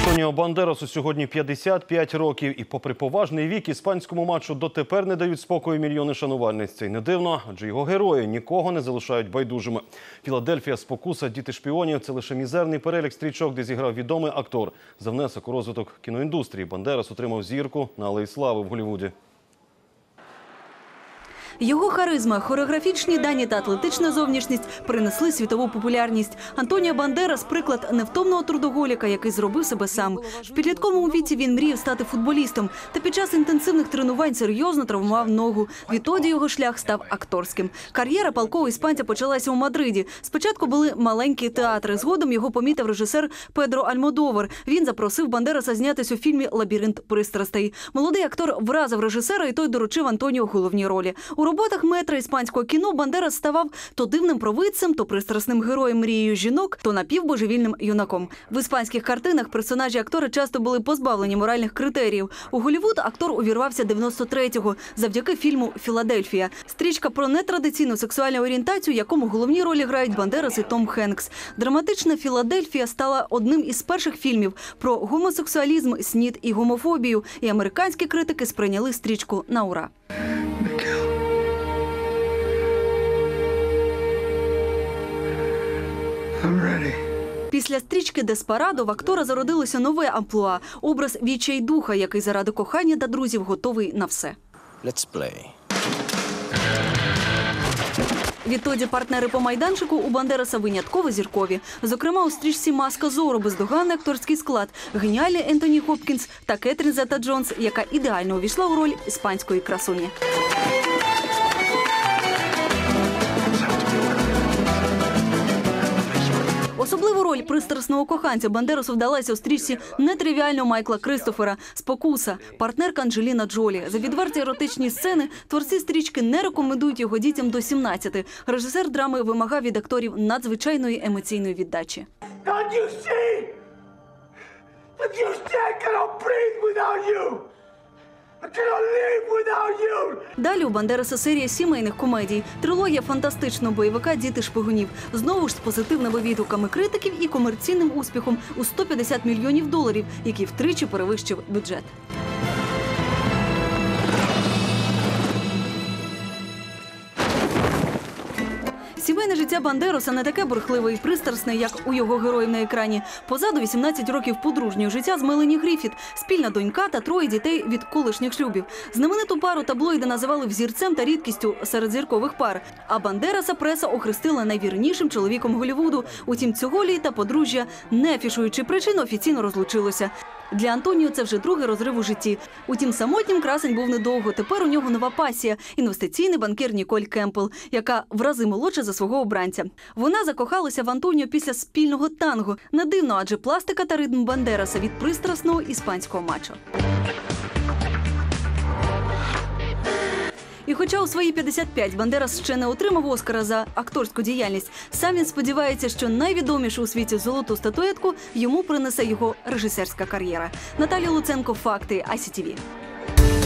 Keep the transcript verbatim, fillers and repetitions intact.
Антоніо Бандерасу сьогодні п'ятдесят п'ять років. І попри поважний вік, іспанському матчу дотепер не дають спокою мільйони шанувальниць. Це й не дивно, адже його герої нікого не залишають байдужими. «Філадельфія», «Спокуса», «Діти шпіонів» – це лише мізерний перелік стрічок, де зіграв відомий актор. За внесок у розвиток кіноіндустрії Бандерас отримав зірку на Алеї Слави в Голлівуді. Його харизма, хореографічні дані та атлетична зовнішність принесли світову популярність. Антоніо Бандерас – приклад невтомного трудоголіка, який зробив себе сам. В підлітковому віці він мріяв стати футболістом, та під час інтенсивних тренувань серйозно травмував ногу. Відтоді його шлях став акторським. Кар'єра палкого іспанця почалася у Мадриді. Спочатку були маленькі театри, згодом його помітив режисер Педро Альмодовар. Він запросив Бандераса знятись у фільмі «Лабіринт пристрастей». Молодий актор вразив режисера, і той доручив Антоніо головні ролі. У роботах метра іспанського кіно Бандерас ставав то дивним провидцем, то пристрасним героєм мрією жінок, то напівбожевільним юнаком. В іспанських картинах персонажі актора часто були позбавлені моральних критеріїв. У Голлівуд актор увірвався дев'яносто третього завдяки фільму «Філадельфія». Стрічка про нетрадиційну сексуальну орієнтацію, якому головні ролі грають Бандерас і Том Хенкс. Драматична «Філадельфія» стала одним із перших фільмів про гомосексуалізм, снід і гомофобію. І американські критики сприйняли стрічку на ура. Після стрічки «Деспарадо» в актора зародилося нове амплуа – образ відчайдуха, який заради кохання та друзів готовий на все. Let's play. Відтоді партнери по майданчику у Бандераса винятково зіркові. Зокрема, у стрічці «Маска зору» бездоганний акторський склад, геніальний Ентоні Хопкінс та Кетрін Зета-Джонс, яка ідеально увійшла у роль іспанської красуні. Особливу роль пристрасного коханця Бандерасу вдалася у стрічці нетривіального Майкла Кристофера «Спокуса», партнерка Анджеліна Джолі. За відверті еротичні сцени творці стрічки не рекомендують його дітям до сімнадцяти. Режисер драми вимагав від акторів надзвичайної емоційної віддачі. Далі у Бандераса серія сімейних комедій. Трилогія фантастичного бойовика «Діти шпигунів». Знову ж з позитивними відгуками критиків і комерційним успіхом у сто п'ятдесят мільйонів доларів, який втричі перевищив бюджет. Сімейне життя Бандераса не таке бурхливе і пристрасне, як у його героїв на екрані. Позаду вісімнадцять років подружнього життя з Мелані Гріфіт, спільна донька та троє дітей від колишніх шлюбів. Знамениту пару таблоїди називали взірцем та рідкістю серед зіркових пар. А Бандераса преса охрестила найвірнішим чоловіком Голлівуду. Утім, цього літа подружжя, не афішуючи причин, офіційно розлучилося. Для Антоніо це вже другий розрив у житті. Утім, самотнім красень був недовго. Тепер у нього нова пасія – інвестиційний банкір Ніколь Кемпбелл, яка в рази молодша за свого обранця. Вона закохалася в Антоніо після спільного танго. Не дивно, адже пластика та ритм Бандераса від пристрасного іспанського мачо. І хоча у свої п'ятдесят п'ять Бандерас ще не отримав Оскара за акторську діяльність, сам він сподівається, що найвідомішу у світі золоту статуетку йому принесе його режисерська кар'єра. Наталія Луценко, «Факти», ай сі ті ві.